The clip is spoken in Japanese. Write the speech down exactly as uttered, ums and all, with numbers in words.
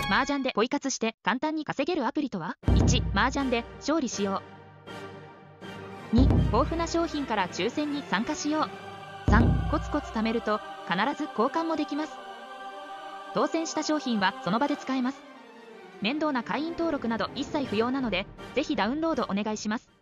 麻雀でポイ活して簡単に稼げるアプリとは？ いち. 麻雀で勝利しよう。に. 豊富な商品から抽選に参加しよう。さん. コツコツ貯めると必ず交換もできます。当選した商品はその場で使えます。面倒な会員登録など一切不要なので、ぜひダウンロードお願いします。